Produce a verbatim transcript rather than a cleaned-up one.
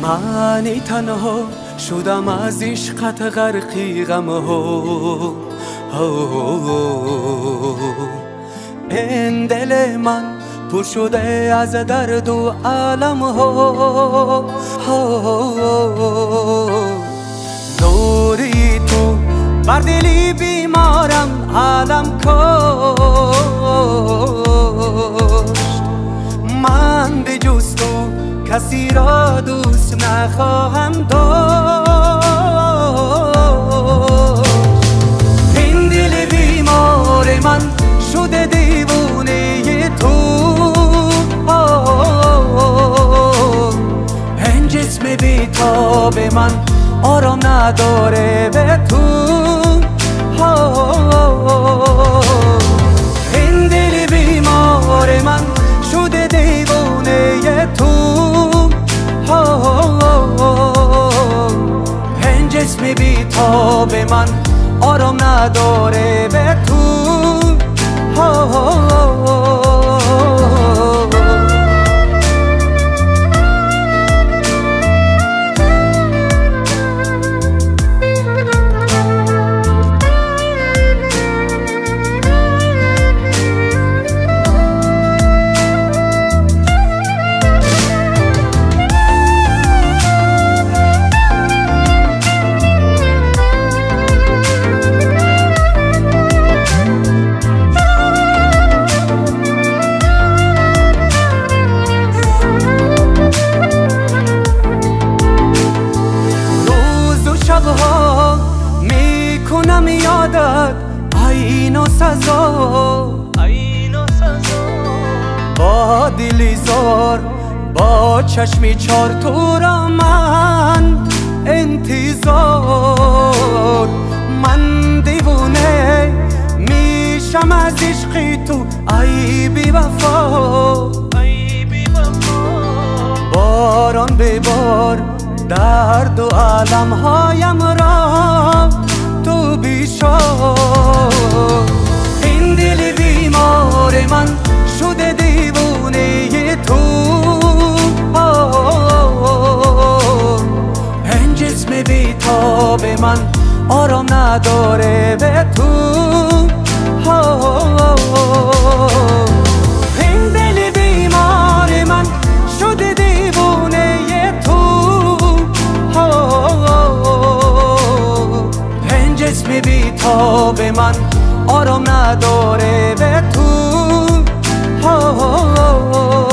منی تنها شدم از عشقت غرقی غم ها. این دل من پر شده از درد و علم ها. نوری تو بر دلی بیمارم علم کشت. من به جز تو کسی را دوست نخواهم داشت. این دل بیمار من شده دیوانه تو. این جسم بیتاب من آرام نداره به تو. این دل بیمار من شده دیوانه تو. این جسم بیتاب من آرام نداره به تو. شبها میکنم یادت عین و سزا، با دلی زار با چشمی چار تو را من انتظار. من دیوونه میشم از عشقی تو ای بی وفا. باران به بار درد و علم هایم را تو بیشار. این دل بیمار من شده دیوانه تو. این جسم بیتاب من آرام نداره به تو. این دل بیمار من شده دیوانه تو. این جسم بیتاب من آرام نداره به تو.